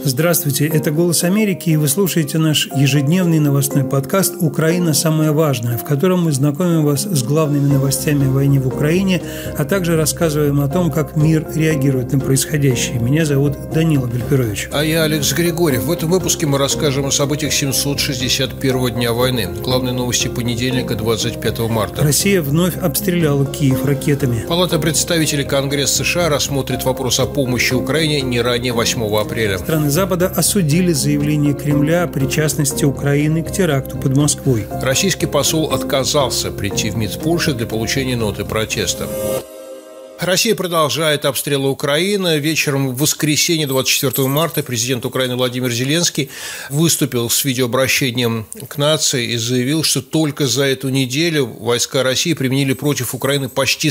Здравствуйте, это «Голос Америки», и вы слушаете наш ежедневный новостной подкаст «Украина. Самое важное», в котором мы знакомим вас с главными новостями о войне в Украине, а также рассказываем о том, как мир реагирует на происходящее. Меня зовут Данила Гальперович. А я Алекс Григорьев. В этом выпуске мы расскажем о событиях 761-го дня войны. Главные новости понедельника, 25 марта. Россия вновь обстреляла Киев ракетами. Палата представителей Конгресса США рассмотрит вопрос о помощи Украине не ранее 8 апреля. Страны Запада осудили заявление Кремля о причастности Украины к теракту под Москвой. Российский посол отказался прийти в МИД Польши для получения ноты протеста. Россия продолжает обстрелы Украины. Вечером в воскресенье, 24 марта, президент Украины Владимир Зеленский выступил с видеообращением к нации и заявил, что только за эту неделю войска России применили против Украины почти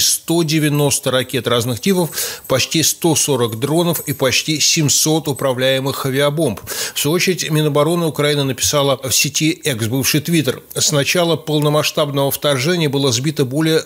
190 ракет разных типов, почти 140 дронов и почти 700 управляемых авиабомб. В свою очередь, Минобороны Украины написала в сети X, бывший Твиттер: с начала полномасштабного вторжения было сбито более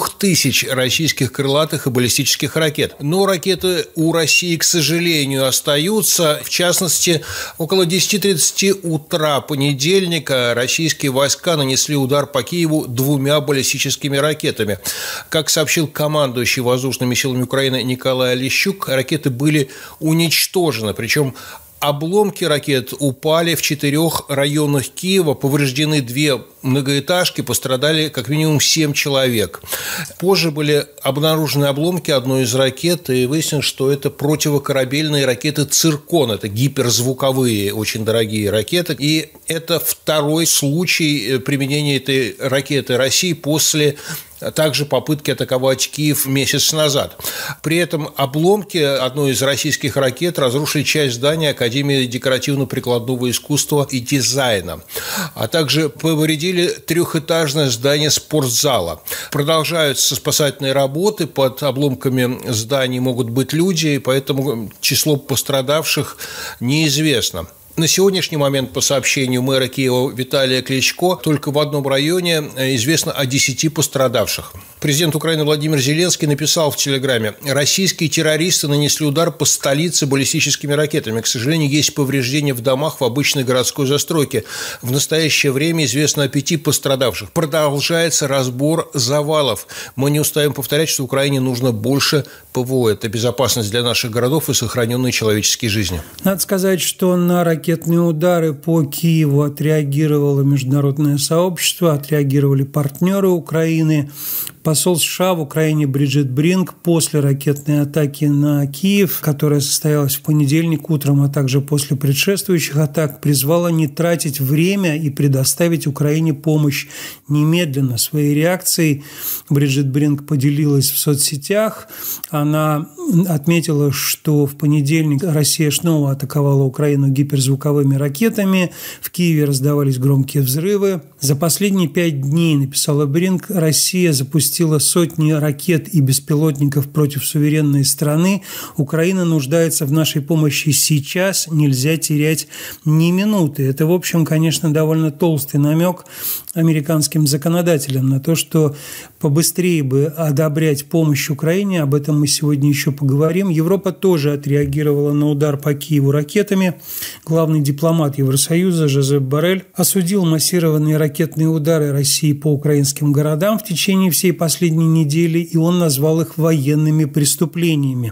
2000 российских крылатых и баллистических ракет. Но ракеты у России, к сожалению, остаются. В частности, около 10:30 утра понедельника российские войска нанесли удар по Киеву 2 баллистическими ракетами. Как сообщил командующий воздушными силами Украины Николай Олещук, ракеты были уничтожены, причем обломки ракет упали в 4 районах Киева, повреждены 2 многоэтажки, пострадали как минимум 7 человек. Позже были обнаружены обломки одной из ракет, и выяснилось, что это противокорабельные ракеты «Циркон». Это гиперзвуковые, очень дорогие ракеты. И это второй случай применения этой ракеты России после также попытки атаковать Киев месяц назад. При этом обломки одной из российских ракет разрушили часть здания Академии декоративно-прикладного искусства и дизайна, а также повредили 3-этажное здание спортзала. Продолжаются спасательные работы. Под обломками зданий могут быть люди, и поэтому число пострадавших неизвестно. На сегодняшний момент, по сообщению мэра Киева Виталия Кличко, только в одном районе известно о 10 пострадавших. Президент Украины Владимир Зеленский написал в Телеграме: российские террористы нанесли удар по столице баллистическими ракетами. К сожалению, есть повреждения в домах в обычной городской застройке. В настоящее время известно о 5 пострадавших. Продолжается разбор завалов. Мы не устаем повторять, что Украине нужно больше ПВО. Это безопасность для наших городов и сохраненные человеческие жизни. Надо сказать, что на ракетные удары по Киеву отреагировало международное сообщество, отреагировали партнеры Украины. Посол США в Украине Бриджит Бринк после ракетной атаки на Киев, которая состоялась в понедельник утром, а также после предшествующих атак, призвала не тратить время и предоставить Украине помощь немедленно. Своей реакцией Бриджит Бринк поделилась в соцсетях. Она отметила, что в понедельник Россия снова атаковала Украину гиперзвуковыми ракетами. В Киеве раздавались громкие взрывы. За последние 5 дней, написала Бринк, Россия запустила сотни ракет и беспилотников против суверенной страны. Украина нуждается в нашей помощи сейчас, нельзя терять ни минуты. Это, в общем, конечно, довольно толстый намек американским законодателям на то, что побыстрее бы одобрять помощь Украине. Об этом мы сегодня еще поговорим. Европа тоже отреагировала на удар по Киеву ракетами. Главный дипломат Евросоюза Жозеп Боррель осудил массированные ракетные удары России по украинским городам в течение всей последней недели, и он назвал их военными преступлениями.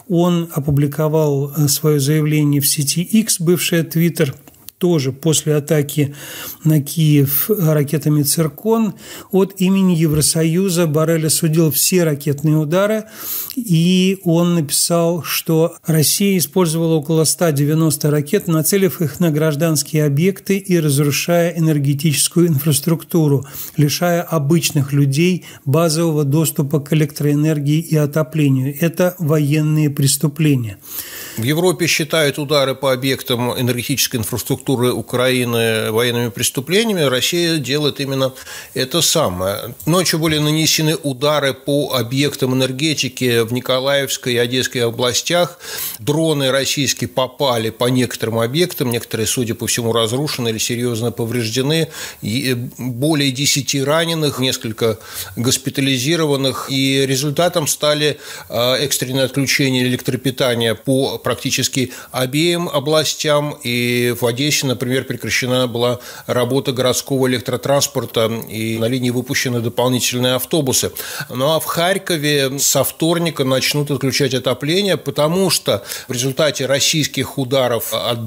Он опубликовал свое заявление в сети X, бывшая Twitter, тоже после атаки на Киев ракетами «Циркон». От имени Евросоюза Боррель осудил все ракетные удары, и он написал, что Россия использовала около 190 ракет, нацелив их на гражданские объекты и разрушая энергетическую инфраструктуру, лишая обычных людей базового доступа к электроэнергии и отоплению. Это военные преступления. В Европе считают удары по объектам энергетической инфраструктуры инфраструктуры Украины военными преступлениями, Россия делает именно это самое. Ночью были нанесены удары по объектам энергетики в Николаевской и Одесской областях. Дроны российские попали по некоторым объектам, некоторые, судя по всему, разрушены или серьезно повреждены. Более 10 раненых, несколько госпитализированных. И результатом стали экстренное отключение электропитания по практически обеим областям. И в Одессе, например, прекращена была работа городского электротранспорта, и на линии выпущены дополнительные автобусы. Ну а в Харькове со вторника начнут отключать отопление, потому что в результате российских ударов от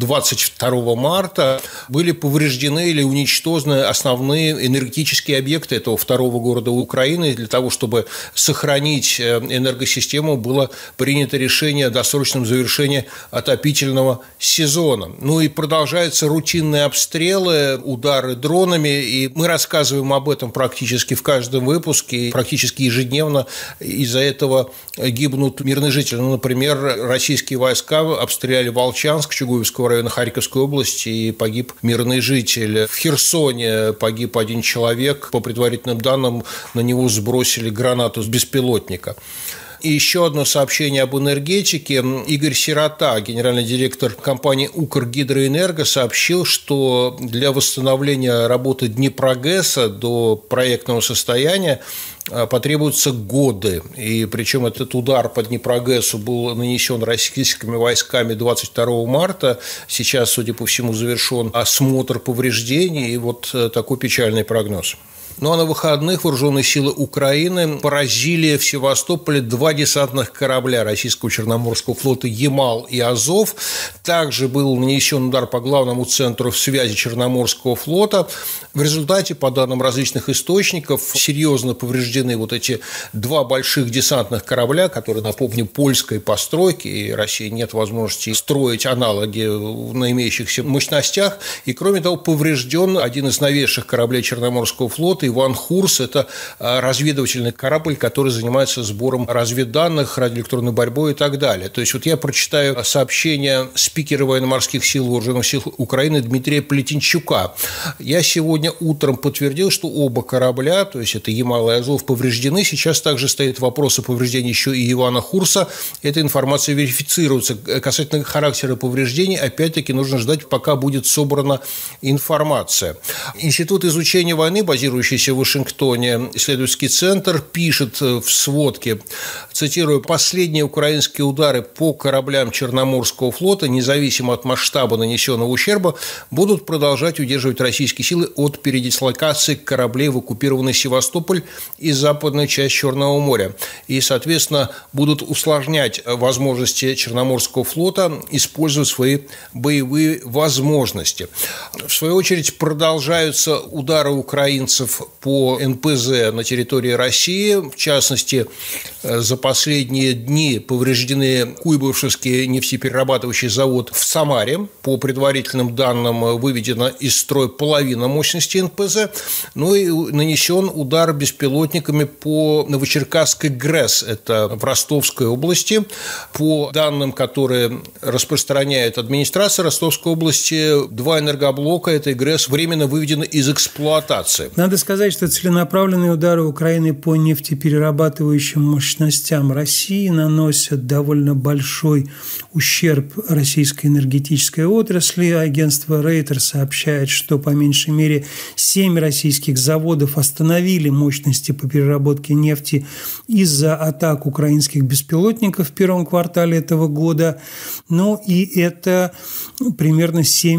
22 марта были повреждены или уничтожены основные энергетические объекты этого второго города Украины. Для того, чтобы сохранить энергосистему, было принято решение о досрочном завершении отопительного сезона. Ну и продолжаются рутинные обстрелы, удары дронами, и мы рассказываем об этом практически в каждом выпуске, и практически ежедневно из-за этого гибнут мирные жители. Ну, например, российские войска обстреляли Волчанск Чугуевского района Харьковской области, и погиб мирный житель. В Херсоне погиб один человек. По предварительным данным, на него сбросили гранату с беспилотника. И еще одно сообщение об энергетике. Игорь Сирота, генеральный директор компании «Укргидроэнерго», сообщил, что для восстановления работы Днепрогэса до проектного состояния потребуются годы. И причем этот удар по Днепрогэсу был нанесен российскими войсками 22 марта. Сейчас, судя по всему, завершен осмотр повреждений. И вот такой печальный прогноз. Ну а на выходных вооруженные силы Украины поразили в Севастополе 2 десантных корабля российского Черноморского флота «Ямал» и «Азов». Также был нанесен удар по главному центру связи Черноморского флота. В результате, по данным различных источников, серьезно повреждены вот эти 2 больших десантных корабля, которые, напомню, польской постройки, и России нет возможности строить аналоги на имеющихся мощностях. И, кроме того, поврежден один из новейших кораблей Черноморского флота «Иван Хурс». Это разведывательный корабль, который занимается сбором разведданных, радиоэлектронной борьбой и так далее. То есть вот я прочитаю сообщение спикера военно-морских сил Вооруженных сил Украины Дмитрия Плетенчука. Я сегодня утром подтвердил, что оба корабля, то есть это «Ямал» и «Азов», повреждены. Сейчас также стоит вопрос о повреждении еще и «Ивана Хурса». Эта информация верифицируется. Касательно характера повреждений, опять-таки, нужно ждать, пока будет собрана информация. Институт изучения войны, базирующийся в Вашингтоне, исследовательский центр, пишет в сводке, цитирую: «Последние украинские удары по кораблям Черноморского флота, независимо от масштаба нанесенного ущерба, будут продолжать удерживать российские силы от передислокации кораблей в оккупированный Севастополь и западную часть Черного моря. И, соответственно, будут усложнять возможности Черноморского флота использовать свои боевые возможности». В свою очередь, продолжаются удары украинцев по НПЗ на территории России. В частности, за последние дни повреждены Куйбышевский нефтеперерабатывающий завод в Самаре. По предварительным данным, выведена из строя половина мощности НПЗ. Ну и нанесен удар беспилотниками по Новочеркасской ГРЭС, это в Ростовской области. По данным, которые распространяет администрация Ростовской области, 2 энергоблока этой ГРЭС временно выведены из эксплуатации. Надо сказать, что целенаправленные удары Украины по нефтеперерабатывающим мощностям России наносят довольно большой ущерб российской энергетической отрасли. Агентство Рейтер сообщает, что по меньшей мере 7 российских заводов остановили мощности по переработке нефти из-за атак украинских беспилотников в первом квартале этого года. Ну и это примерно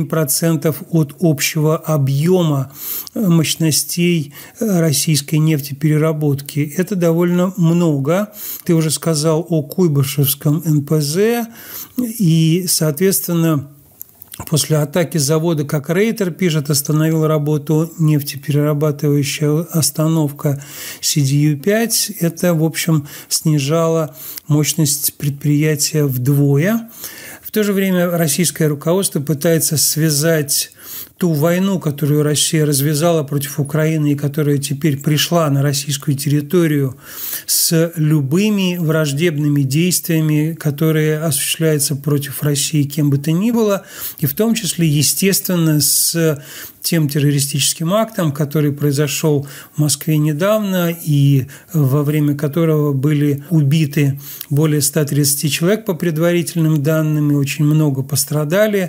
7% от общего объема мощностей российской нефтепереработки. Это довольно много. Ты уже сказал о Куйбышевском НПЗ, и, соответственно, после атаки завода, как Рейтер пишет, остановила работу нефтеперерабатывающая остановка CDU-5. Это, в общем, снижало мощность предприятия вдвое. В то же время российское руководство пытается связать ту войну, которую Россия развязала против Украины и которая теперь пришла на российскую территорию с любыми враждебными действиями, которые осуществляются против России кем бы то ни было, и в том числе, естественно, с тем террористическим актом, который произошел в Москве недавно и во время которого были убиты более 130 человек по предварительным данным, и очень много пострадали.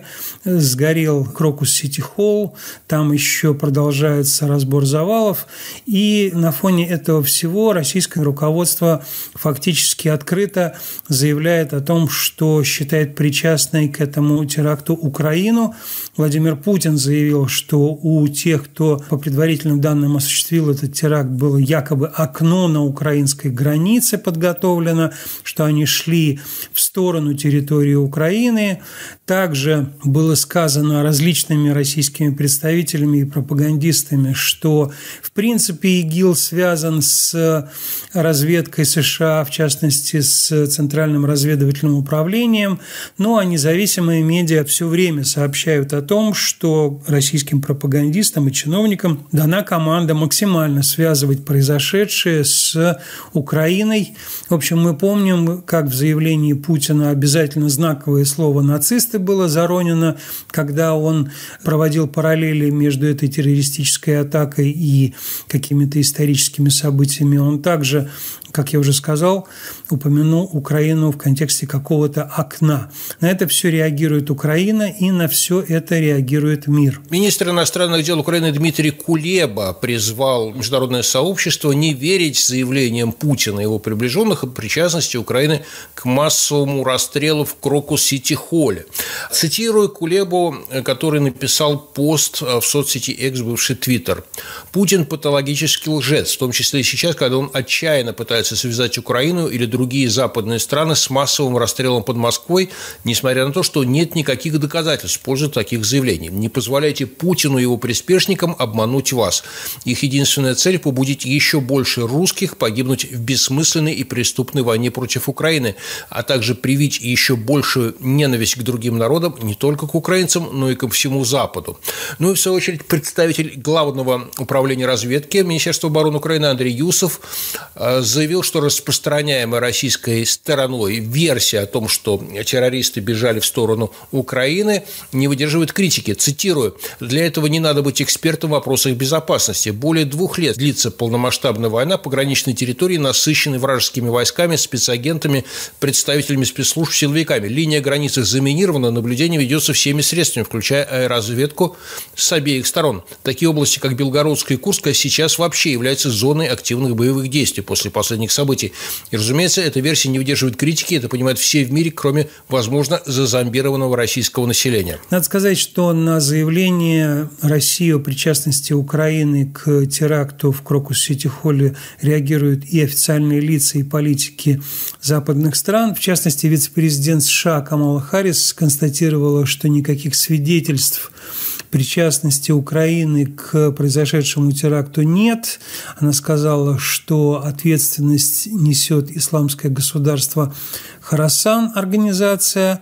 Сгорел Крокус-Сити-Холл, там еще продолжается разбор завалов, и на фоне этого всего российское руководство фактически открыто заявляет о том, что считает причастной к этому теракту Украину. Владимир Путин заявил, что у тех, кто по предварительным данным осуществил этот теракт, было якобы окно на украинской границе подготовлено, что они шли в сторону территории Украины. Также было сказано различными российскими представителями и пропагандистами, что в принципе ИГИЛ связан с разведкой США, в частности с Центральным разведывательным управлением, а независимые медиа все время сообщают о том, что российским пропагандистам и чиновникам дана команда максимально связывать произошедшее с Украиной. В общем, мы помним, как в заявлении Путина обязательно знаковое слово «нацисты» было заронено, когда он проводил параллели между этой террористической атакой и какими-то историческими событиями. Он также, как я уже сказал, упомянул Украину в контексте какого-то окна. На это все реагирует Украина, и на все это реагирует мир. Министр иностранных дел Украины Дмитрий Кулеба призвал международное сообщество не верить заявлениям Путина и его приближенных о причастности Украины к массовому расстрелу в Крокус-Сити-Холле. Цитирую Кулебу, который написал пост в соцсети X, бывший Твиттер. «Путин патологический лжец, в том числе и сейчас, когда он отчаянно пытается связать Украину или другие западные страны с массовым расстрелом под Москвой, несмотря на то, что нет никаких доказательств в пользу таких заявлений. Не позволяйте Путину и его приспешникам обмануть вас. Их единственная цель – побудить еще больше русских погибнуть в бессмысленной и преступной войне против Украины, а также привить еще большую ненависть к другим народам, не только к украинцам, но и ко всему Западу». Ну и в свою очередь представитель Главного управления разведки Министерства обороны Украины Андрей Юсов заявил, что распространяемая российской стороной версия о том, что террористы бежали в сторону Украины, не выдерживает критики. Цитирую: «Для этого не надо быть экспертом в вопросах безопасности. Более 2 лет длится полномасштабная война, пограничной территории насыщенной вражескими войсками, спецагентами, представителями спецслужб, силовиками. Линия границы заминирована, наблюдение ведется всеми средствами, включая аэроразведку с обеих сторон. Такие области, как Белгородская и Курская, сейчас вообще являются зоной активных боевых действий после последних событий. И, разумеется, эта версия не выдерживает критики, это понимают все в мире, кроме, возможно, зазомбированного российского населения». Надо сказать, что на заявление России о причастности Украины к теракту в Крокус-Сити-Холле реагируют и официальные лица, и политики западных стран. В частности, вице-президент США Камала Харрис констатировала, что никаких свидетельств причастности Украины к произошедшему теракту нет. Она сказала, что ответственность несет исламское государство Хорасан организация,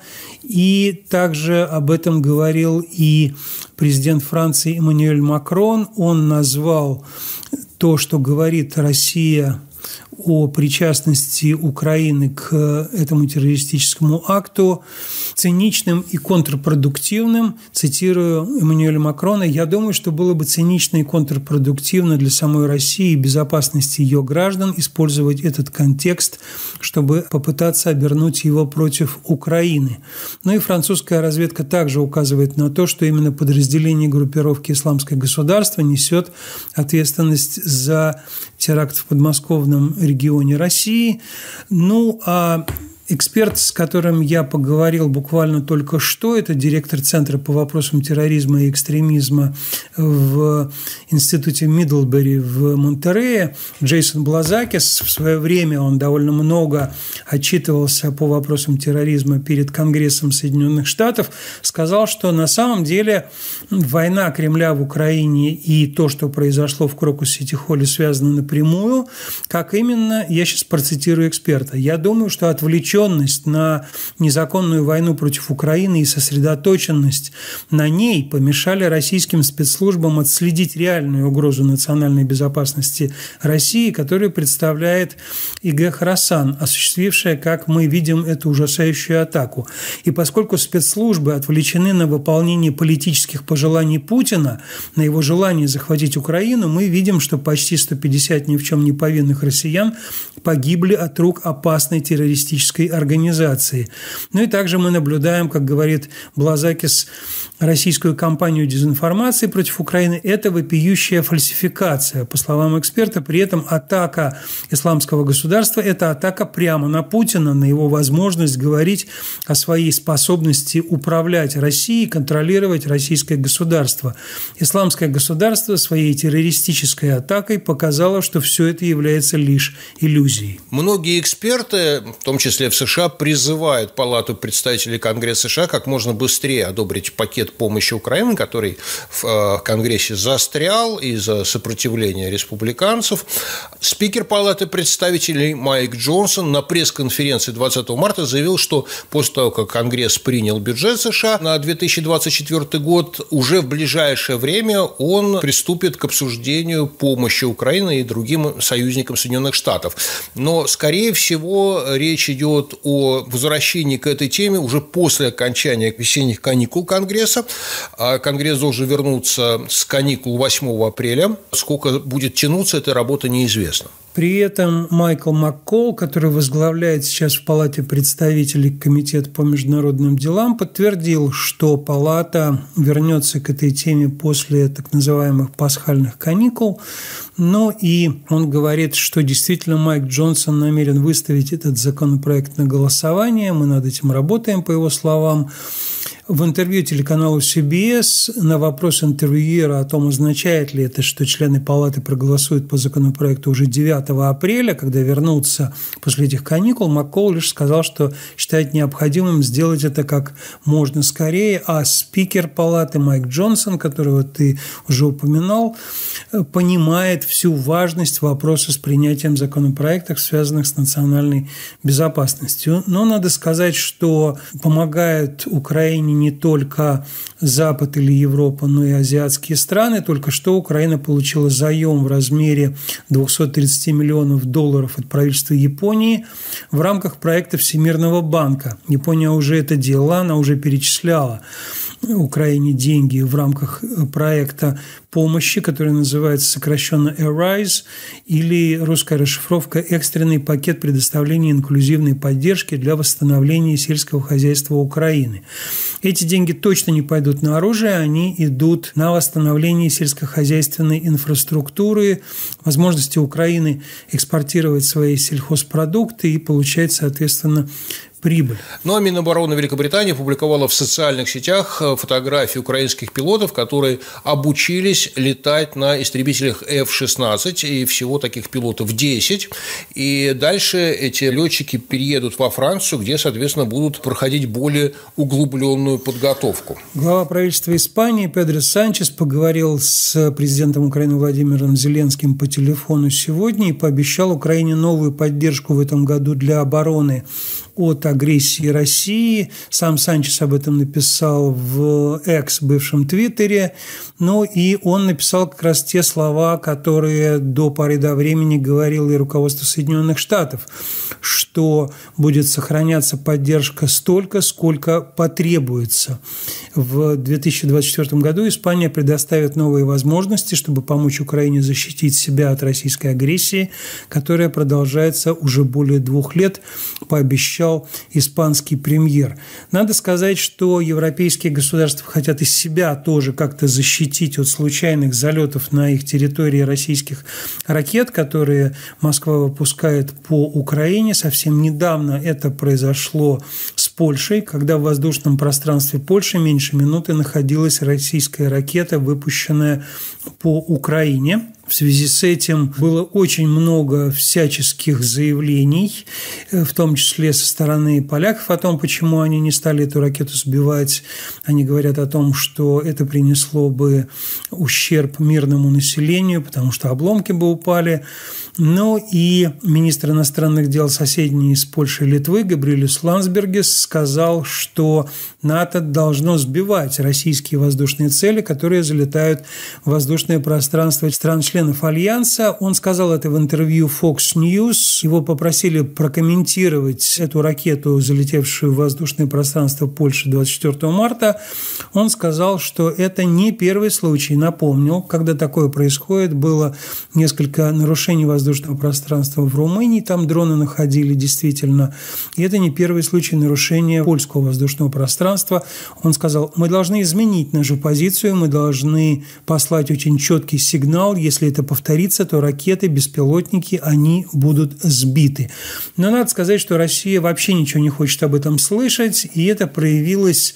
и также об этом говорил и президент Франции Эммануэль Макрон. Он назвал то, что говорит Россия о причастности Украины к этому террористическому акту, циничным и контрпродуктивным. Цитирую Эммануэля Макрона: «Я думаю, что было бы цинично и контрпродуктивно для самой России и безопасности ее граждан использовать этот контекст, чтобы попытаться обернуть его против Украины». Ну и французская разведка также указывает на то, что именно подразделение группировки «Исламское государство» несет ответственность за теракт в подмосковном регионе России. Ну, а эксперт, с которым я поговорил буквально только что, это директор Центра по вопросам терроризма и экстремизма в институте Мидлбери в Монтерее, Джейсон Блазакис. В свое время он довольно много отчитывался по вопросам терроризма перед Конгрессом Соединенных Штатов, сказал, что на самом деле война Кремля в Украине и то, что произошло в Крокус-Сити-Холле, связано напрямую. Как именно? Я сейчас процитирую эксперта. «Я думаю, что отвлеченность обреченность на незаконную войну против Украины и сосредоточенность на ней помешали российским спецслужбам отследить реальную угрозу национальной безопасности России, которую представляет ИГ «Хорасан», осуществившая, как мы видим, эту ужасающую атаку. И поскольку спецслужбы отвлечены на выполнение политических пожеланий Путина, на его желание захватить Украину, мы видим, что почти 150 ни в чем не повинных россиян погибли от рук опасной террористической организации. Ну и также мы наблюдаем, как говорит Блазакис, российскую кампанию дезинформации против Украины – это вопиющая фальсификация. По словам эксперта, при этом атака исламского государства – это атака прямо на Путина, на его возможность говорить о своей способности управлять Россией, контролировать российское государство. Исламское государство своей террористической атакой показало, что все это является лишь иллюзией. Многие эксперты, в том числе в США, призывают Палату представителей Конгресса США как можно быстрее одобрить пакет помощи Украине, который в Конгрессе застрял из-за сопротивления республиканцев. Спикер Палаты представителей Майк Джонсон на пресс-конференции 20 марта заявил, что после того, как Конгресс принял бюджет США на 2024 год, уже в ближайшее время он приступит к обсуждению помощи Украине и другим союзникам Соединенных Штатов. Но, скорее всего, речь идет о возвращении к этой теме уже после окончания весенних каникул Конгресса. Конгресс должен вернуться с каникул 8 апреля. Сколько будет тянуться эта работа, неизвестно. При этом Майкл Маккол, который возглавляет сейчас в Палате представителей Комитет по международным делам, подтвердил, что Палата вернется к этой теме после так называемых пасхальных каникул. Но и он говорит, что действительно Майк Джонсон намерен выставить этот законопроект на голосование. Мы над этим работаем, по его словам. В интервью телеканалу CBS на вопрос интервьюера о том, означает ли это, что члены Палаты проголосуют по законопроекту уже 9 апреля, когда вернутся после этих каникул, Маккол лишь сказал, что считает необходимым сделать это как можно скорее, а спикер Палаты Майк Джонсон, которого ты уже упоминал, понимает всю важность вопроса с принятием законопроектов, связанных с национальной безопасностью. Но надо сказать, что помогают Украине не только Запад или Европа, но и азиатские страны. Только что Украина получила заем в размере 230 миллионов долларов от правительства Японии в рамках проекта Всемирного банка. Япония уже это делала, она уже перечисляла Украине деньги в рамках проекта помощи, который называется сокращенно ARISE, или русская расшифровка «Экстренный пакет предоставления инклюзивной поддержки для восстановления сельского хозяйства Украины». Эти деньги точно не пойдут на оружие, они идут на восстановление сельскохозяйственной инфраструктуры, возможности Украины экспортировать свои сельхозпродукты и получать, соответственно, прибыль. Ну а Минобороны Великобритании опубликовала в социальных сетях фотографии украинских пилотов, которые обучились летать на истребителях F-16, и всего таких пилотов 10. И дальше эти летчики переедут во Францию, где, соответственно, будут проходить более углубленную подготовку. Глава правительства Испании Педро Санчес поговорил с президентом Украины Владимиром Зеленским по телефону сегодня и пообещал Украине новую поддержку в этом году для обороны от агрессии России. Сам Санчес об этом написал в бывшем Твиттере. Ну и он написал как раз те слова, которые до поры до времени говорило и руководство Соединенных Штатов, что будет сохраняться поддержка столько, сколько потребуется. В 2024 году Испания предоставит новые возможности, чтобы помочь Украине защитить себя от российской агрессии, которая продолжается уже более 2 лет, пообещал испанский премьер. Надо сказать, что европейские государства хотят из себя тоже как-то защитить от случайных залетов на их территории российских ракет, которые Москва выпускает по Украине. Совсем недавно это произошло с Польшей, когда в воздушном пространстве Польши меньше минуты находилась российская ракета, выпущенная по Украине. В связи с этим было очень много всяческих заявлений, в том числе со стороны поляков о том, почему они не стали эту ракету сбивать. Они говорят о том, что это принесло бы ущерб мирному населению, потому что обломки бы упали. Ну и министр иностранных дел соседней с Польшей и Литвы Габриэлюс Ландсбергис сказал, что НАТО должно сбивать российские воздушные цели, которые залетают в воздушное пространство стран-членов Альянса. Он сказал это в интервью Fox News. Его попросили прокомментировать эту ракету, залетевшую в воздушное пространство Польши 24 марта. Он сказал, что это не первый случай. Напомнил, когда такое происходит, было несколько нарушений воздушного пространства в Румынии. Там дроны находили действительно. И это не первый случай нарушения польского воздушного пространства. Он сказал, мы должны изменить нашу позицию, мы должны послать очень четкий сигнал. Если это повторится, то ракеты, беспилотники, они будут сбиты. Но надо сказать, что Россия вообще ничего не хочет об этом слышать, и это проявилось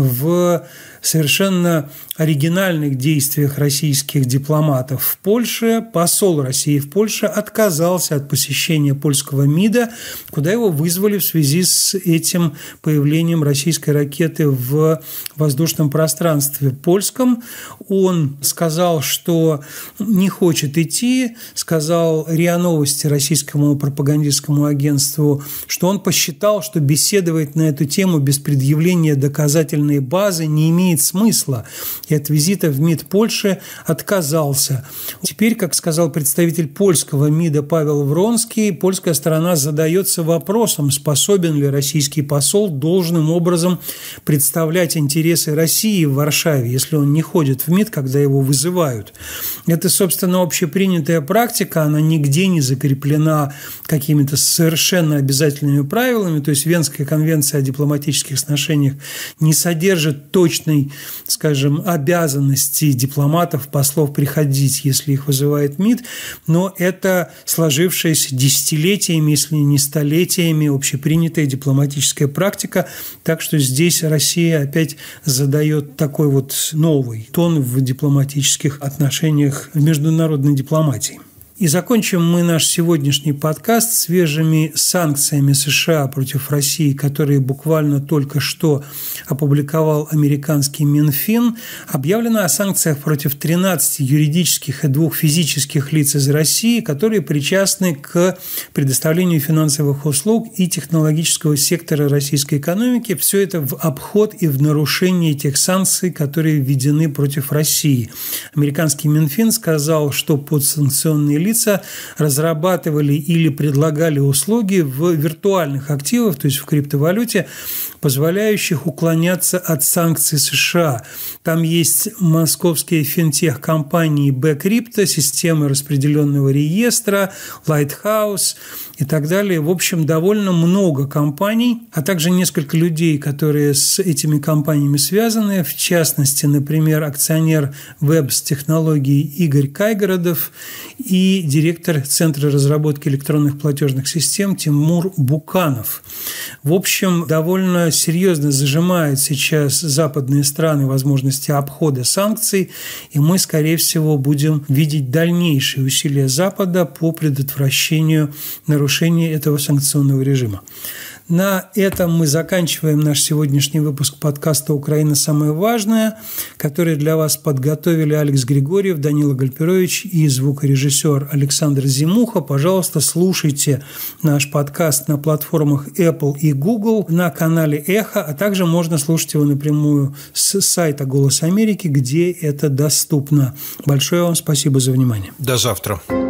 в совершенно оригинальных действиях российских дипломатов в Польше. Посол России в Польше отказался от посещения польского МИДа, куда его вызвали в связи с этим появлением российской ракеты в воздушном пространстве польском. Он сказал, что не хочет идти, сказал РИА Новости, российскому пропагандистскому агентству, что он посчитал, что беседовать на эту тему без предъявления доказательной базы не имеет смысла, и от визита в МИД Польши отказался. Теперь, как сказал представитель польского МИДа Павел Вронский, польская сторона задается вопросом, способен ли российский посол должным образом представлять интересы России в Варшаве, если он не ходит в МИД, когда его вызывают. Это, собственно, общепринятая практика, она нигде не закреплена какими-то совершенно обязательными правилами, то есть Венская конвенция о дипломатических сношениях не содержит точной, скажем, обязанности дипломатов, послов приходить, если их вызывает МИД, но это сложившаяся десятилетиями, если не столетиями, общепринятая дипломатическая практика, так что здесь Россия опять задает такой вот новый тон в дипломатических отношениях в международной дипломатии. И закончим мы наш сегодняшний подкаст свежими санкциями США против России, которые буквально только что опубликовал американский Минфин. Объявлено о санкциях против 13 юридических и 2 физических лиц из России, которые причастны к предоставлению финансовых услуг и технологического сектора российской экономики. Все это в обход и в нарушение тех санкций, которые введены против России. Американский Минфин сказал, что подсанкционные лица разрабатывали или предлагали услуги в виртуальных активах, то есть в криптовалюте, позволяющих уклоняться от санкций США. Там есть московские финтех-компании Bcrypto, системы распределенного реестра, Lighthouse и так далее. В общем, довольно много компаний, а также несколько людей, которые с этими компаниями связаны. В частности, например, акционер Webs-технологий Игорь Кайгородов и директор Центра разработки электронных платежных систем Тимур Буканов. В общем, довольно серьезно зажимают сейчас западные страны возможности обхода санкций, и мы, скорее всего, будем видеть дальнейшие усилия Запада по предотвращению нарушения этого санкционного режима. На этом мы заканчиваем наш сегодняшний выпуск подкаста «Украина. Самое важное», который для вас подготовили Алекс Григорьев, Данила Гальперович и звукорежиссер Александр Зимуха. Пожалуйста, слушайте наш подкаст на платформах Apple и Google, на канале «Эхо», а также можно слушать его напрямую с сайта «Голос Америки», где это доступно. Большое вам спасибо за внимание. До завтра.